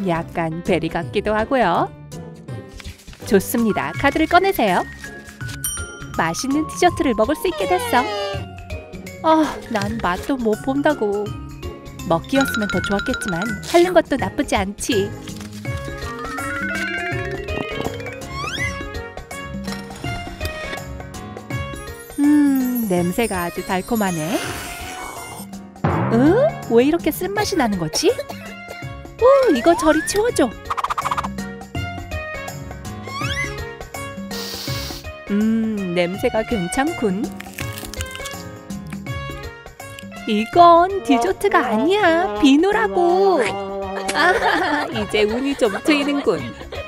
약간 베리 같기도 하고요. 좋습니다. 카드를 꺼내세요. 맛있는 디저트를 먹을 수 있게 됐어. 난 맛도 못 본다고. 먹기였으면 더 좋았겠지만 하는 것도 나쁘지 않지. 냄새가 아주 달콤하네. 왜 이렇게 쓴맛이 나는 거지? 이거 저리 치워줘. 냄새가 괜찮군. 이건 디저트가 아니야. 비누라고. 이제 운이 좀 트이는군.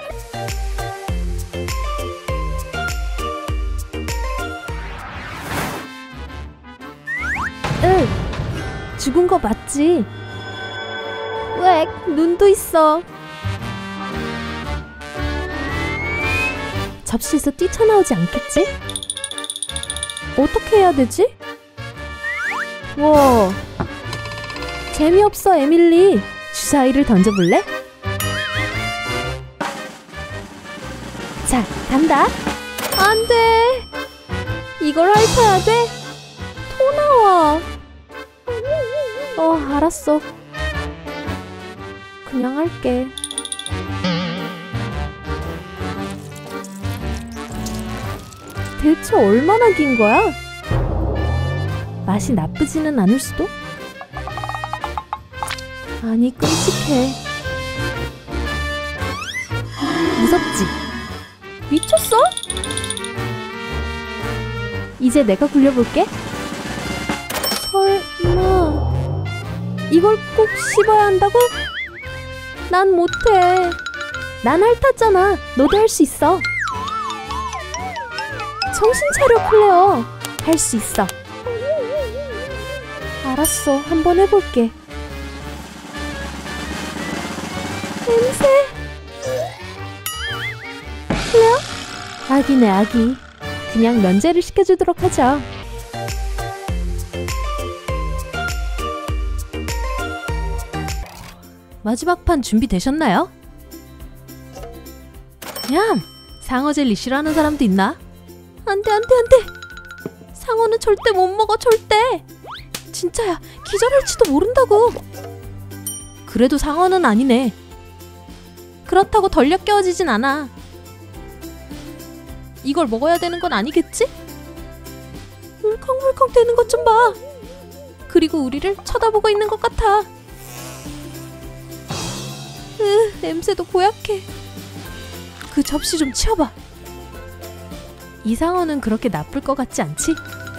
죽은 거 맞지? 왜 눈도 있어. 접시에서 뛰쳐나오지 않겠지? 어떻게 해야 되지? 와, 재미없어. 에밀리, 주사위를 던져볼래? 자, 간다. 안 돼. 이걸 핥아야 돼? 토 나와. 알았어. 그냥 할게. 대체 얼마나 긴 거야? 맛이 나쁘지는 않을 수도? 아니, 끔찍해. 무섭지? 미쳤어? 이제 내가 굴려볼게. 설마 이걸 꼭 씹어야 한다고? 난 못해. 난 핥았잖아. 너도 할 수 있어. 정신 차려, 클레어. 할 수 있어. 알았어. 한번 해볼게. 냄새. 클레어? 아기네, 아기. 그냥 면제를 시켜주도록 하자. 마지막 판 준비되셨나요? 냠! 상어 젤리 싫어하는 사람도 있나? 안돼, 안돼, 안돼! 상어는 절대 못 먹어, 절대! 진짜야, 기절할지도 모른다고! 그래도 상어는 아니네. 그렇다고 덜 역겨워지진 않아. 이걸 먹어야 되는 건 아니겠지? 물컹물컹 되는 것 좀 봐! 그리고 우리를 쳐다보고 있는 것 같아. 냄새도 고약해. 그 접시 좀 치워봐. 이 상어는 그렇게 나쁠 것 같지 않지?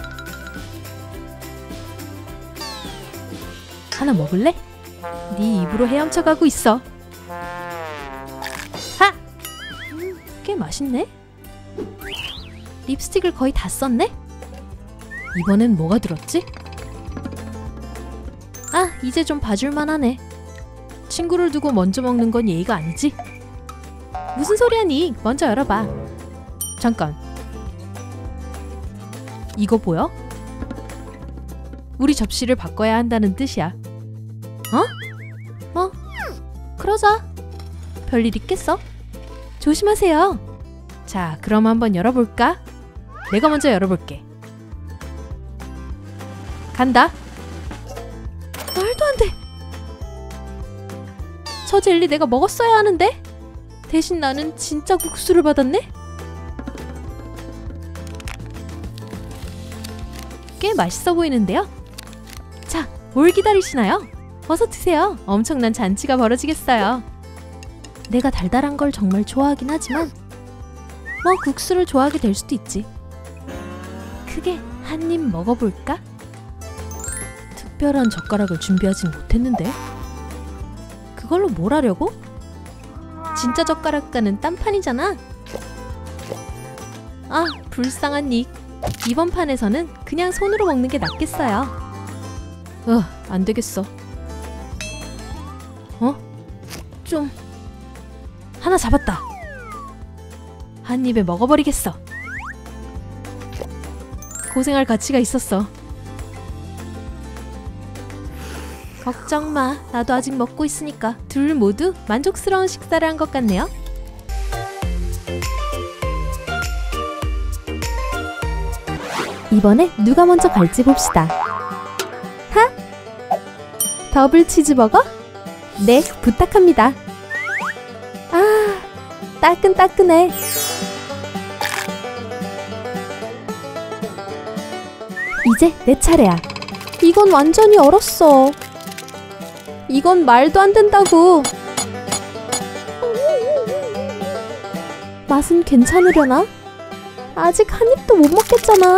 하나 먹을래? 네 입으로 헤엄쳐가고 있어. 하! 꽤 맛있네? 립스틱을 거의 다 썼네? 이번엔 뭐가 들었지? 이제 좀 봐줄만 하네. 친구를 두고 먼저 먹는 건 예의가 아니지? 무슨 소리야, 닉? 먼저 열어봐. 잠깐. 이거 보여? 우리 접시를 바꿔야 한다는 뜻이야. 그러자. 별일 있겠어? 조심하세요. 자, 그럼 한번 열어볼까? 내가 먼저 열어볼게. 간다. 말도 안 돼. 저 젤리 내가 먹었어야 하는데? 대신 나는 진짜 국수를 받았네? 꽤 맛있어 보이는데요? 자, 뭘 기다리시나요? 어서 드세요. 엄청난 잔치가 벌어지겠어요. 내가 달달한 걸 정말 좋아하긴 하지만 국수를 좋아하게 될 수도 있지. 크게 한 입 먹어볼까? 특별한 젓가락을 준비하진 못했는데 그걸로 뭘 하려고? 진짜 젓가락과는 딴판이잖아. 불쌍한 닉. 이번 판에서는 그냥 손으로 먹는 게 낫겠어요. 안 되겠어. 좀... 하나 잡았다. 한 입에 먹어버리겠어. 고생할 가치가 있었어. 걱정 마. 나도 아직 먹고 있으니까. 둘 모두 만족스러운 식사를 한 것 같네요. 이번에 누가 먼저 갈지 봅시다. 하? 더블 치즈버거? 네, 부탁합니다. 아, 따끈따끈해. 이제 내 차례야. 이건 완전히 얼었어. 이건 말도 안 된다고. 맛은 괜찮으려나? 아직 한 입도 못 먹겠잖아.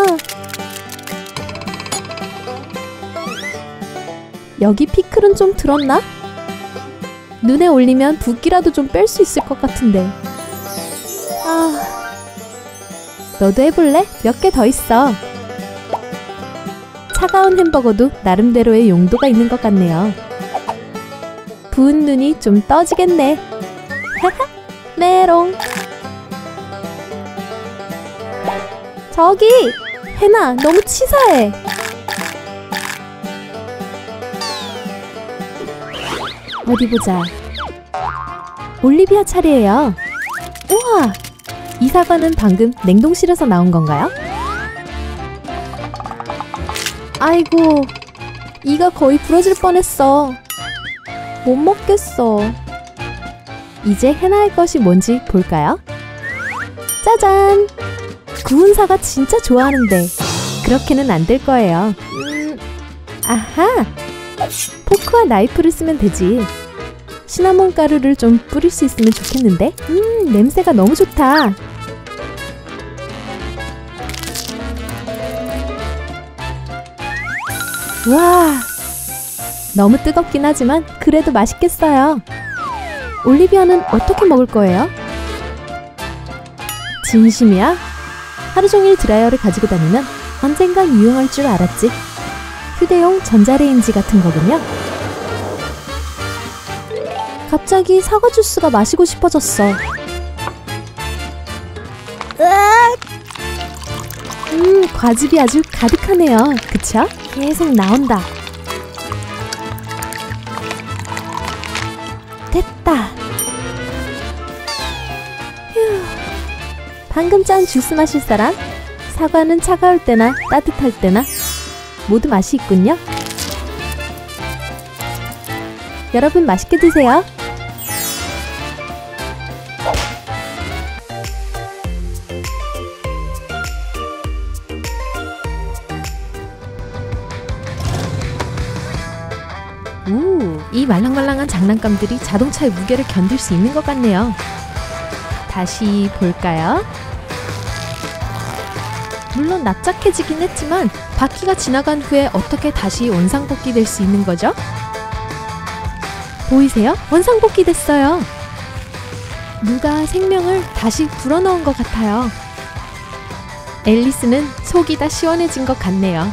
여기 피클은 좀 들었나? 눈에 올리면 붓기라도 좀 뺄 수 있을 것 같은데. 아, 너도 해볼래? 몇 개 더 있어. 차가운 햄버거도 나름대로의 용도가 있는 것 같네요. 부은 눈이 좀 떠지겠네. 하하, 메롱. 저기! 해나, 너무 치사해. 어디 보자. 올리비아 차례예요. 우와! 이 사과는 방금 냉동실에서 나온 건가요? 아이고, 이가 거의 부러질 뻔했어. 못 먹겠어. 이제 해나의 것이 뭔지 볼까요? 짜잔! 구운 사과 진짜 좋아하는데 그렇게는 안 될 거예요. 아하! 포크와 나이프를 쓰면 되지. 시나몬 가루를 좀 뿌릴 수 있으면 좋겠는데? 냄새가 너무 좋다. 와! 너무 뜨겁긴 하지만 그래도 맛있겠어요. 올리비아는 어떻게 먹을 거예요? 진심이야? 하루 종일 드라이어를 가지고 다니면 언젠간 유용할 줄 알았지. 휴대용 전자레인지 같은 거군요. 갑자기 사과 주스가 마시고 싶어졌어. 과즙이 아주 가득하네요. 그쵸? 계속 나온다. 됐다. 휴. 방금 짠 주스 마실 사람? 사과는 차가울 때나 따뜻할 때나 모두 맛이 있군요. 여러분 맛있게 드세요. 이 말랑말랑한 장난감들이 자동차의 무게를 견딜 수 있는 것 같네요. 다시 볼까요? 물론 납작해지긴 했지만 바퀴가 지나간 후에 어떻게 다시 원상복귀 될 수 있는 거죠? 보이세요? 원상복귀 됐어요. 누가 생명을 다시 불어넣은 것 같아요. 앨리스는 속이 다 시원해진 것 같네요.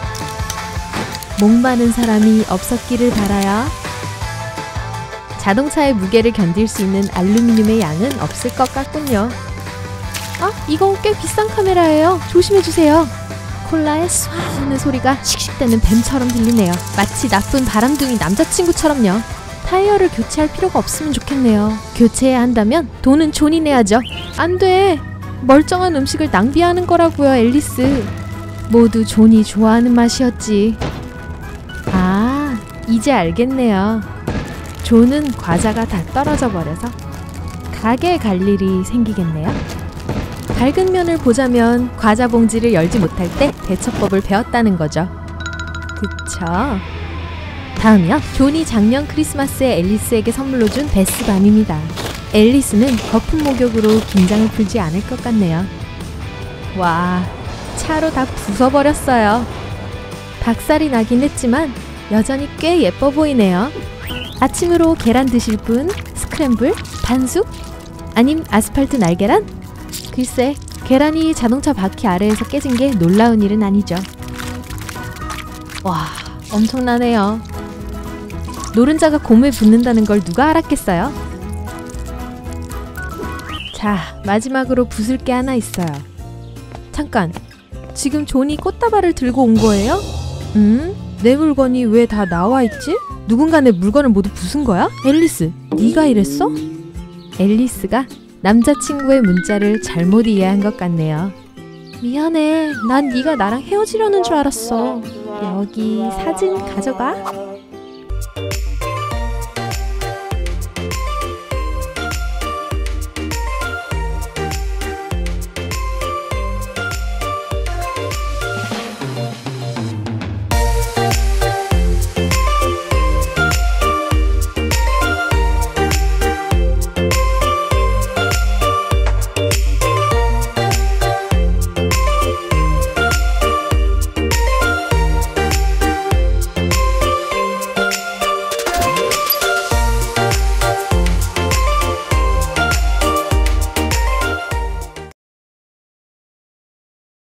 목마른 사람이 없었기를 바라요. 자동차의 무게를 견딜 수 있는 알루미늄의 양은 없을 것 같군요. 아, 이건 꽤 비싼 카메라예요. 조심해주세요. 콜라의 쏴 하는 소리가 씩씩대는 뱀처럼 들리네요. 마치 나쁜 바람둥이 남자친구처럼요. 타이어를 교체할 필요가 없으면 좋겠네요. 교체해야 한다면 돈은 존이 내야죠. 안 돼! 멀쩡한 음식을 낭비하는 거라고요, 앨리스. 모두 존이 좋아하는 맛이었지. 아, 이제 알겠네요. 존은 과자가 다 떨어져 버려서 가게에 갈 일이 생기겠네요. 밝은 면을 보자면 과자 봉지를 열지 못할 때 대처법을 배웠다는 거죠. 그쵸? 다음이요. 존이 작년 크리스마스에 앨리스에게 선물로 준 베스밤입니다. 앨리스는 거품 목욕으로 긴장을 풀지 않을 것 같네요. 와, 차로 다 부숴버렸어요. 박살이 나긴 했지만 여전히 꽤 예뻐 보이네요. 아침으로 계란 드실 분? 스크램블? 반숙? 아님 아스팔트 날계란? 글쎄, 계란이 자동차 바퀴 아래에서 깨진 게 놀라운 일은 아니죠. 와, 엄청나네요. 노른자가 고무에 붙는다는 걸 누가 알았겠어요? 자, 마지막으로 부술 게 하나 있어요. 잠깐, 지금 존이 꽃다발을 들고 온 거예요? 내 물건이 왜 다 나와 있지? 누군가 내 물건을 모두 부순 거야? 앨리스, 네가 이랬어? 앨리스가 남자친구의 문자를 잘못 이해한 것 같네요. 미안해. 난 네가 나랑 헤어지려는 줄 알았어. 여기 사진 가져가.